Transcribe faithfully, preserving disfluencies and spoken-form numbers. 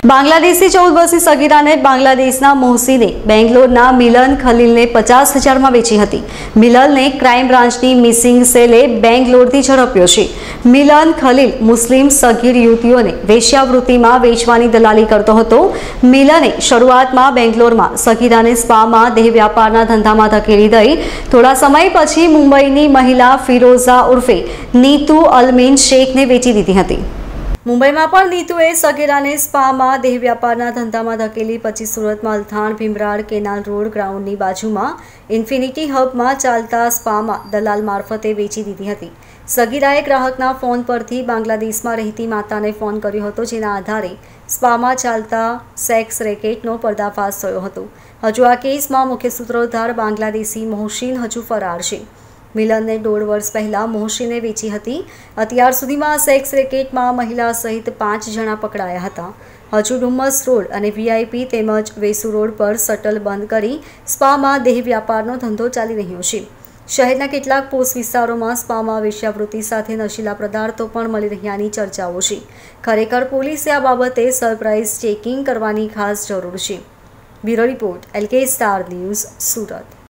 बांग्लादेशी चौदह वर्षीय सगीरा ने बांग्लादेशना मोहसिने बेंगलोरना मिलन खलीलने पचास हजार में वेची हती। मिलनने क्राइम ब्रांचनी मिसिंग सेले बेंगलोरथी झड़प्यो छे। मिलन खलील मुस्लिम सगीर युवतीओने वेश्यावृत्तिमां वेचवानी दलाली करतो हतो। मिलने शरूआतमां बेंगलोरमां सगीराने स्पामां देह व्यापाરના ધંધામાં ધકેલી દઈ થોડા સમય પછી મુંબઈની મહિલા ફિરોઝા ઉર્ફે નીતુ અલમીન શેખને વેચી દીધી હતી। મુંબઈમાં પણ નીતુએ સગીરાને સ્પામાં દેહ વ્યાપારના ધંધામાં ધકેલી પછી સુરતમાં અલથાણ ભીમરાડ કેનાલ રોડ ગ્રાઉન્ડની બાજુમાં ઇન્ફિનિટી હબમાં ચાલતા સ્પામાં દલાલ મારફતે વેચી દીધી હતી। સગીરાએ ગ્રાહકના ફોન પરથી બાંગ્લાદેશમાં રહેતી માતાને ફોન કર્યો હતો, જેના આધારે સ્પામાં ચાલતા સેક્સ રેકેટનો પર્દાફાશ થયો હતો। હજુ આ કેસમાં મુખ્ય સૂત્રધાર બાંગ્લાદેશી મોહસિન હજુ ફરાર છે। મિલનને દોઢ વર્ષ પહેલા મોહસિને વેચી હતી। અત્યાર સુધીમાં સેક્સ રેકેટમાં મહિલા સહિત પાંચ જણા પકડાયા હતા। હજુ ડુમ્મસ રોડ અને વીઆઈપી તેમજ વેસુ રોડ પર શટલ બંધ કરી સ્પામાં દેહ વ્યાપારનો ધંધો ચાલી રહ્યો છે। શહેરના કેટલાક પોસ્ટ વિસ્તારોમાં સ્પામાં વેશ્યાવૃત્તિ સાથે નશીલા પદાર્થો પણ મળી રહ્યાની ચર્ચાઓ છે। ખરેખર પોલીસે આ બાબતે સરપ્રાઇઝ ચેકિંગ કરવાની ખાસ જરૂર છે। Bureau report, LK Star News, Surat.